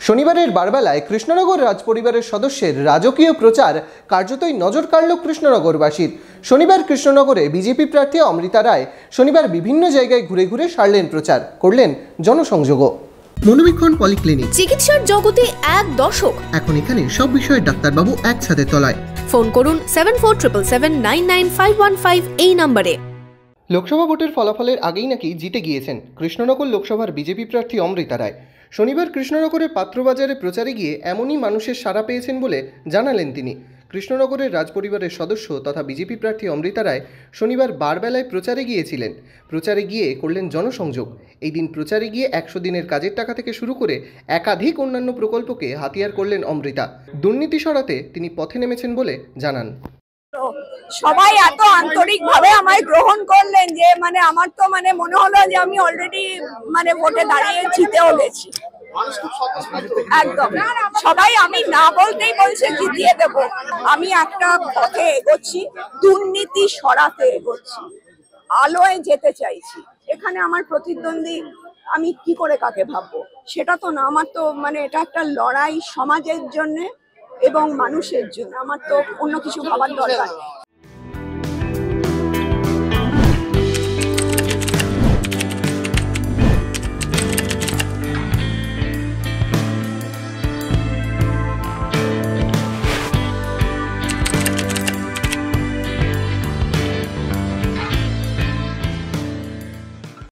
শনিবারের বারবেলায় কৃষ্ণনগর রাজপরিবারের সদস্যের রাজকীয় প্রচার কার্যতই নজর কাড়ল কৃষ্ণনগরবাসীর। শনিবার কৃষ্ণনগরে বিজেপি প্রার্থী অমৃতা রায় শনিবার বিভিন্ন জায়গায় ঘুরে ঘুরে সারলেন প্রচার, করলেন জনসংযোগও। মনোবীক্ষণ পলিক্লিনিক, চিকিৎসার জগতে এক দশক। এখন এখানে সব বিষয়ে ডাক্তারবাবু একসাথে তলায়। ফোন করুন 7477799515 এই নম্বরে। লোকসভা ভোটের ফলাফলের আগেই নাকি জিতে গিয়েছেন কৃষ্ণনগর লোকসভার বিজেপি প্রার্থী অমৃতা রায়। শনিবার কৃষ্ণনগরের পাত্রবাজারে প্রচারে গিয়ে এমনই মানুষের সাড়া পেয়েছেন বলে জানালেন তিনি। কৃষ্ণনগরের রাজপরিবারের সদস্য তথা বিজেপি প্রার্থী অমৃতা রায় শনিবার বারবেলায় প্রচারে গিয়েছিলেন। প্রচারে গিয়ে করলেন জনসংযোগ। এই দিন প্রচারে গিয়ে 100 দিনের কাজের টাকা থেকে শুরু করে একাধিক অন্যান্য প্রকল্পকে হাতিয়ার করলেন অমৃতা। দুর্নীতি সরাতে তিনি পথে নেমেছেন বলে জানান। সবাই এত আন্তরিকভাবে আমায় গ্রহণ করলেন যে আমার তো মনে হলো যে আমি অলরেডি ভোটে দাঁড়িয়ে জিতেও গেছি। একদম সবাই আমি না বলতেই বলছে জিতিয়ে দেব। আমি একটা পথে এগোচ্ছি, দুর্নীতি সরাতে এগোচ্ছি, আলোয় যেতে চাইছি। এখানে আমার প্রতিদ্বন্দ্বী আমি কি করে কাকে ভাববো সেটা তো না। আমার তো এটা একটা লড়াই সমাজের জন্য এবং মানুষের জন্য। আমার তো অন্য কিছু ভাবার দরকার।